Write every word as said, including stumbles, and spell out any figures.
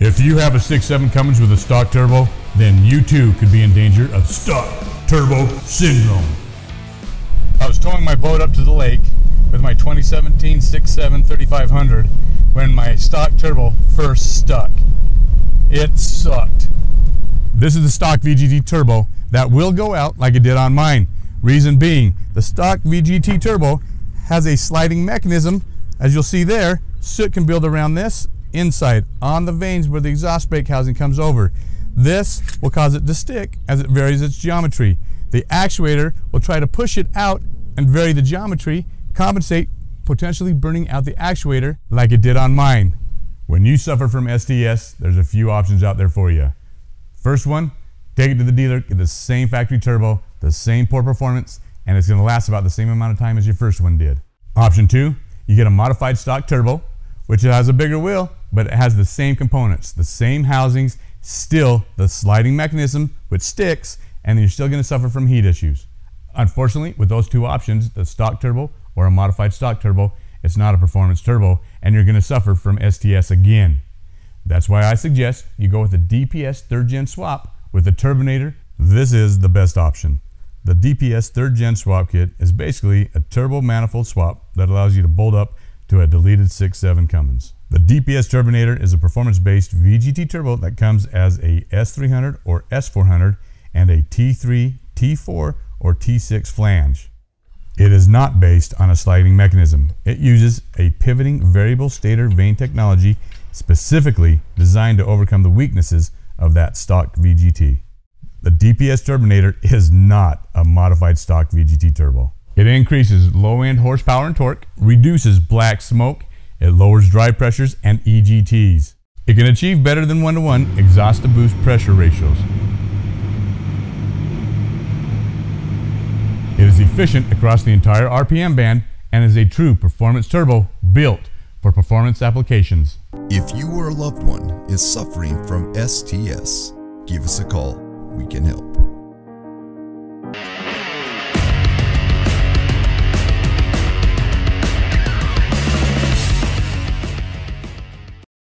If you have a six point seven Cummins with a stock turbo, then you too could be in danger of stock turbo syndrome. I was towing my boat up to the lake with my twenty seventeen six point seven thirty-five hundred when my stock turbo first stuck. It sucked. This is the stock V G T Turbo that will go out like it did on mine. Reason being, the stock V G T Turbo has a sliding mechanism. As you'll see there, soot can build around this inside on the vanes where the exhaust brake housing comes over. This will cause it to stick as it varies its geometry. The actuator will try to push it out and vary the geometry, compensate, potentially burning out the actuator like it did on mine. When you suffer from S T S, there's a few options out there for you. First one, take it to the dealer, get the same factory turbo, the same poor performance, and it's going to last about the same amount of time as your first one did. Option two, you get a modified stock turbo, which has a bigger wheel, but it has the same components, the same housings, still the sliding mechanism which sticks, and you're still going to suffer from heat issues. Unfortunately, with those two options, the stock turbo or a modified stock turbo, it's not a performance turbo, and you're going to suffer from S T S again. That's why I suggest you go with the D P S Third Gen swap with the Turbinator. This is the best option. The D P S Third Gen swap kit is basically a turbo manifold swap that allows you to bolt up to a deleted six point seven Cummins. The D P S Turbinator is a performance-based V G T turbo that comes as a S three hundred or S four hundred and a T three, T four, or T six flange. It is not based on a sliding mechanism. It uses a pivoting variable stator vane technology specifically designed to overcome the weaknesses of that stock V G T. The D P S Turbinator is not a modified stock V G T turbo. It increases low-end horsepower and torque, reduces black smoke, it lowers drive pressures and E G Ts. It can achieve better than one to one exhaust to boost pressure ratios. It is efficient across the entire R P M band and is a true performance turbo built for performance applications. If you or a loved one is suffering from S T S, give us a call. We can help.